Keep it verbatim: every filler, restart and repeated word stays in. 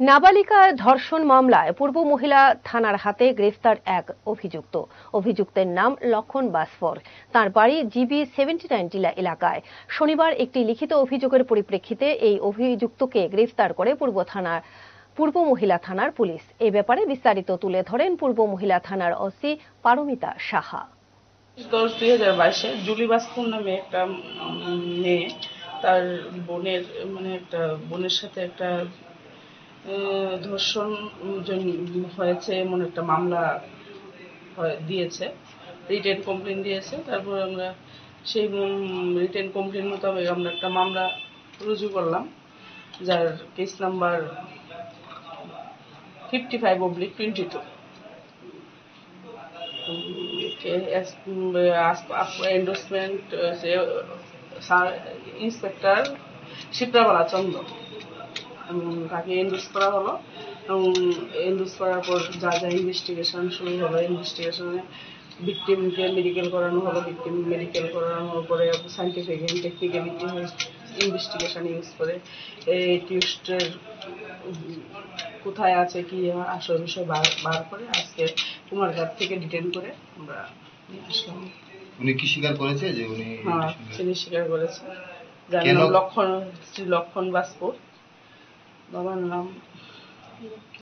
নাবালিকা ধর্ষণ মামলায় পূর্ব মহিলা থানার হাতে গ্রেফতার এক অভিযুক্ত। অভিযুক্তের নাম লক্ষণ বাসফর। তার বাড়ি জিবি সেভেন্টি নাইন টিলা এলাকায়। শনিবার একটি লিখিত অভিযোগের পরিপ্রেক্ষিতে এই অভিযুক্তকে গ্রেফতার করে পূর্ব থানার পূর্ব মহিলা থানার পুলিশ। এ ব্যাপারে বিস্তারিত তুলে ধরেন পূর্ব মহিলা থানার ওসি পারমিতা সাহা। দশ দুই হাজার বাইশে জুলি বাসফর নামে একটা মেয়ে তার বোনের মানে একটা বোনের সাথে একটা ধর্ষণ হয়েছে এমন একটা মামলা দিয়েছে, রিটেন কমপ্লেন দিয়েছে। তারপর আমরা সেই রিটেন কমপ্লেন মোতাবেক আমরা একটা মামলা রুজু করলাম, যার case number fifty five oblique twenty two. Endorsement inspector Shiprabala Chandra, তাকে এন্ডোর্স করা হলো এবং এন্ডোর্স করার পর যা যা ইনভেস্টিগেশন শুরু হলো, ইনভেস্টিগেশনে ভিকটিমকে মেডিকেল করানো হলো। ভিকটিম মেডিকেল করানোর পরে scientific and technical investigation use করে এই টিউস্টের কোথায় আছে কি আসল বিষয় বার করে আজকে কুমারঘাট থেকে ডিটেন করে আমরা নিয়ে আসলাম। উনি কি স্বীকার করেছে যে উনি? হ্যাঁ, তিনি স্বীকার করেছে। যার নাম লক্ষণ, শ্রী লক্ষণ বাসফর। বাবার নাম